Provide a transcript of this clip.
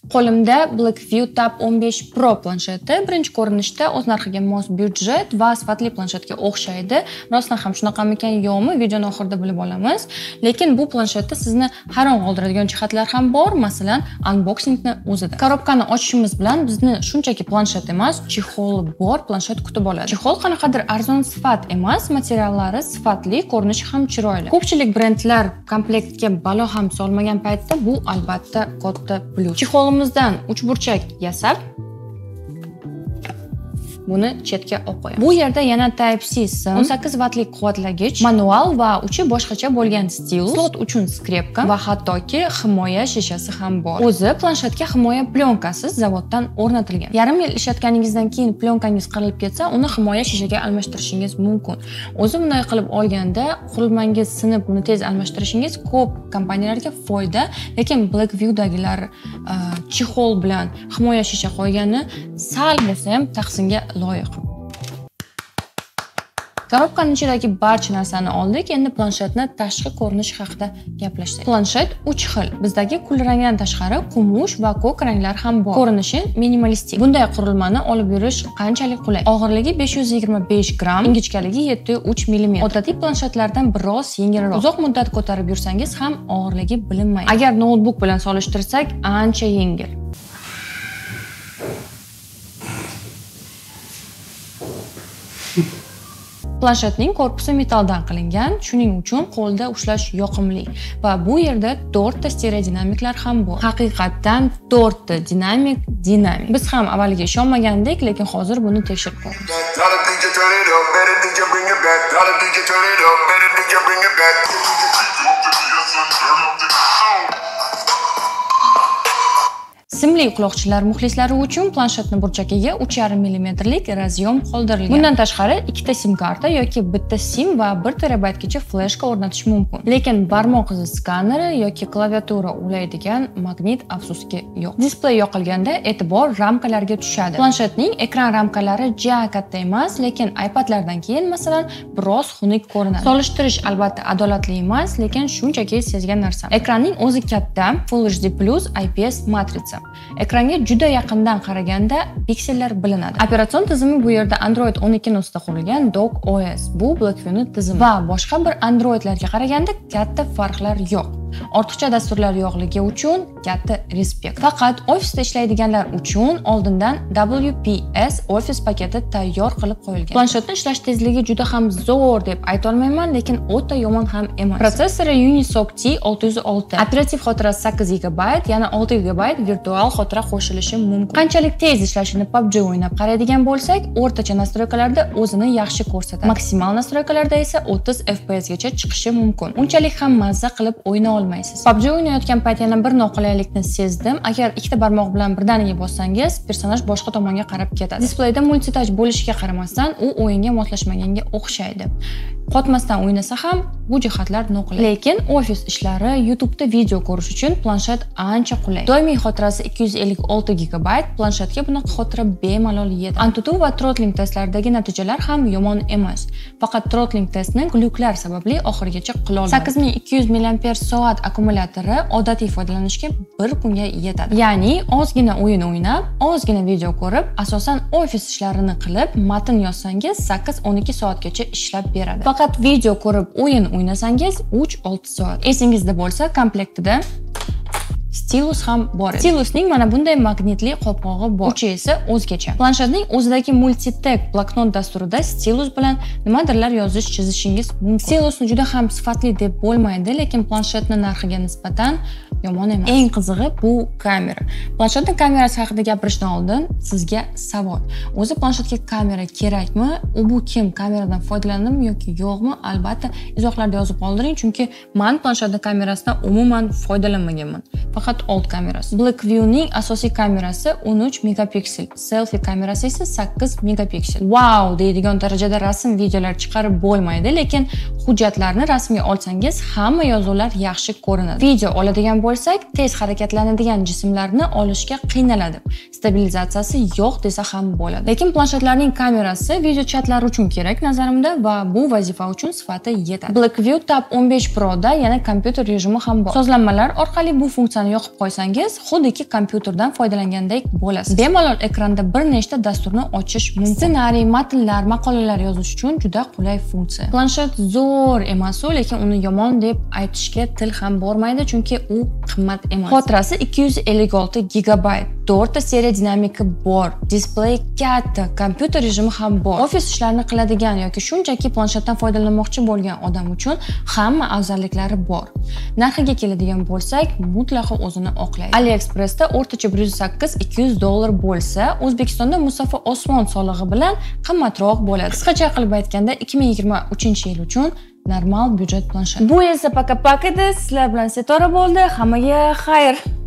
Qo'limda Blackview Tab 15 Pro plansheti birinchi ko'rinishda o'z narxiga mos byudjet va sifatli planshetga o'xshaydi. Rostdan ham shunaqamikan yo'qmi, videoni oxirida bilib olamiz. Lekin bu planshetda sizni hayron qoldiradigan jihatlar ham bor, masalan, unboxingni o'zida. Korobkani ochishimiz bilan bizni shunchaki planshet emas, chexoli bor planshet kutib oladi. Chexol qanaqadir arzon sifat emas, materiallari sifatli, ko'rinishi ham chiroyli. Ko'pchilik brendlar komplektga balo ham solmagan paytda bu albatta katta plyus. Chexolimizdan uchburchak yasab buni chetga olib qo'yamiz. Bu yerda yana Type-C sim, 18 vatlik quvvatlagich, manual va uchi boshqacha bo'lgan stilus, slot uchun skripka va hattoki himoya shishasi ham bor. O'zi planshetga himoya plyonkasi zavoddan o'rnatilgan. Yarim yil ishlatganingizdan keyin plyonkangiz qirilib ketsa, uni himoya shishaga almashtirishingiz mumkin. O'zi bunday qilib olganda qurilmangiz sinib, uni tez almashtirishingiz ko'p kompaniyalarga foyda, lekin Blackview'dagilar chexol bilan himoya shisha qo'ygani sal bo'lsa ham tahsinga loyiq. Korobkaning ichidagi barcha narsani oldik. Endi planshetning tashqi ko'rinishi haqida gaplashsak. Planshet 3 xil. Bizdagi kul rangdan tashqari kumush va ko'k ranglar ham bor. Ko'rinishi minimalistik. Bunday qurilmani olib yurish qanchalik qulay. Og'irligi 525 gramm, ingichkaligi 7.3 mm. Odatiy planshetlardan biroz yengilroq. Uzoq muddat ko'tarib yursangiz ham og'irligi bilinmaydi. Agar noutbuk bilan solishtirsak, ancha yengil. Planshetning korpusi metalldan qilingan, shuning uchun qo'lda ushlash yoqimli va bu yerda 4 ta stereodinamiklar ham bor. Haqiqatdan 4 ta dinamik. Biz ham avvaliga ishonmagandik, lekin hozir buni tekshirib ko'ramiz. Simli quloqchinlar muxlislari uchun planshetning burchagiga 3,5 mm lik razyom qoldirilgan. Bundan tashqari, 2 ta sim karta yoki bitta sim va 1 terabaytgacha fleshka o'rnatish mumkin. Lekin barmoq izi skaneri yoki klaviatura ulaydigan magnit afsuski yo'q. Displey yoqilganda e'tibor ramkalarga tushadi. Planshetning ekran ramkalari ja katta emas, lekin iPadlardan keyin masalan biroz xunuk ko'rinadi. Solishtirish albatta adolatli emas, lekin shunchaki sezgan narsa. Ekranning o'zi katta, Full HD+ IPS matritsa. Ekranga juda yaqindan qaraganda piksellar bilinadi. Operatsion tizimi bu yerda Android 12 ustida qurilgan Dock OS. Bu Blackview'ning tizimi va boshqa bir Androidlarga qaraganda katta farqlar yo'q. Ortiqcha dasturlar yo'qligi uchun katta respekt. Faqat ofisda ishlaydiganlar uchun oldindan WPS Office paketi tayyor qilib qo'yilgan. Planshetning ishlash tezligi juda ham zo'r deb ayta olmayman, lekin o'ta yomon ham emas. Protsessori Unisoc T606, operativ xotirasi 8 GB, yana 6 GB virtual xotira qo'shilishi mumkin. Qanchalik tez ishlashini PUBG o'ynab qaraydigan bo'lsak, o'rtacha nastroykalarda o'zini yaxshi ko'rsatadi. Maksimal nastroykalarda esa 30 FPS gacha chiqishi mumkin. Unchalik ham mazza qilib o'yna olmaysiz. PUBG o'ynayotgan payt yana bir noqulaylikni sezdim. Agar ikkita barmoq bilan birdaniga bossangiz, personaj boshqa tomonga qarab ketadi. Displeyda multitouch bo'lishiga qaramasdan, u o'yinga moslashmaganga o'xshaydi. Qotmasdan o'ynasa ham bu jihatlar noqulay. Lekin ofis ishlari, YouTube'da video ko'rish uchun planshet ancha qulay. Doimiy xotirasi 256 GB, planshetga bunaqa xotira bemalol yetadi. AnTuTu va throttling testlaridagi natijalar ham yomon emas. Faqat throttling testning gluklar sababli oxirigacha qila olmadi. 8200 mAh akkumulyatori odatiy foydalanishga bir kunga yetadi. Ya'ni ozgina o'yin o'ynab, ozgina video ko'rib, asosan ofis ishlarini qilib, matn yozsangiz 8-12 soatgacha ishlab beradi. Faqat video ko'rib, o'yin o'ynasangiz 3-6 soat. Esingizda bo'lsa, komplektida stilus ham bor. Stilusning mana bunday magnitli qopqog'i bor. Uchi esa o'zgacha. Planshetning o'zidagi multitek bloknot dasturida stilus bilan nimadirlar yozish, chizishingiz mumkin. Stilusni juda ham sifatli deb bo'lmaydi, lekin planshetning narxiga nisbatan yomon emas. Eng qizig'i bu kamera. Planshetning kamerasi haqida gapirishdan oldin sizga savol. O'zi planshetga kamera kerakmi? Bu kim? Kameradan foydalanadimi yoki yo'qmi? Albatta izohlarda yozib qoldiring, chunki men planshetning kamerasidan umuman foydalanmaganman. Faqat old kamerasi. Blackview'ning asosiy kamerasi 13 megapiksel, selfie kamerasi esa 8 megapiksel. Wow deydigan darajada rasm videolar chiqarib bo'lmaydi, lekin hujjatlarni rasmga olsangiz hamma yozuvlar yaxshi ko'rinadi. Video oladigan bo'lsak, tez harakatlanadigan jismlarni olishga qiynaladi. Stabilizatsiyasi yo'q desa ham bo'ladi. Lekin planshetlarning kamerasi video chatlar uchun kerak nazarimda va bu vazifa uchun sifati yetadi. Blackview Tab 15 Pro da yana kompyuter rejimi ham bor. Sozlanmalar orqali bu funksiyani yoqib qo'ysangiz, xuddiki kompyuterdan foydalangandek bo'lasiz. Bemalol ekranda bir nechta dasturni ochish mumkin. Ssenariy, matnlar, maqolalar yozish uchun juda qulay funksiya. Planshet zo'r emas-u, lekin uni yomon deb aytishga til ham bormaydi, chunki u qimmat emas. Xotirasi 256 GB, 4 ta seriya dinamika bor, displey katta, kompyuter rejimi ham bor. Ofis ishlarini qiladigan yoki shunchaki planshetdan foydalanmoqchi bo'lgan odam uchun hamma afzalliklari bor. Narxiga keladigan bo'lsak, mutlaqo o'zini oqlaydi. AliExpressda o'rtacha $108-200 bo'lsa, O'zbekistonda musaffo osmon solig'i bilan qimmatroq bo'ladi. Qisqacha qilib aytganda, 2023-yil uchun normal byudjet planshet. Bu esa paka-paka edi. Sizlar bilan Setora bo'ldi. Hammaga xayr.